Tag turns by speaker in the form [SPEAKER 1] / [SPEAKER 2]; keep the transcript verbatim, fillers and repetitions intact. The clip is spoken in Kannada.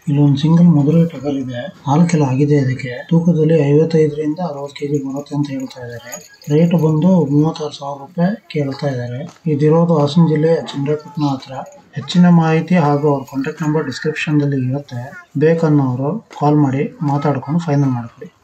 [SPEAKER 1] ಇಲ್ಲೊಂದು ಸಿಂಗಲ್ ಮಧುರೈ ಟಗರ್ ಇದೆ. ಹಾಲು ಕೆಲ ಆಗಿದೆ. ಇದಕ್ಕೆ ತೂಕದಲ್ಲಿ ಐವತ್ತೈದರಿಂದ ಅರವತ್ತು ಕೆಜಿ ಬರುತ್ತೆ ಅಂತ ಹೇಳ್ತಾ ಇದ್ದಾರೆ. ರೇಟ್ ಬಂದು ಮೂವತ್ತಾರು ಸಾವಿರ ರೂಪಾಯಿ ಕೇಳ್ತಾ ಇದ್ದಾರೆ. ಇದಿರೋದು ಹಾಸನ ಜಿಲ್ಲೆ ಚಂದ್ರಪಟ್ಟಣ ಹತ್ರ. ಹೆಚ್ಚಿನ ಮಾಹಿತಿ ಹಾಗೂ ಅವ್ರ ಕಾಂಟ್ಯಾಕ್ಟ್ ನಂಬರ್ ಡಿಸ್ಕ್ರಿಪ್ಷನ್ ದಲ್ಲಿ ಇರುತ್ತೆ. ಬೇಕನ್ನೋರು ಕಾಲ್ ಮಾಡಿ ಮಾತಾಡ್ಕೊಂಡು ಫೈನಲ್ ಮಾಡ್ಕೊಳ್ಳಿ.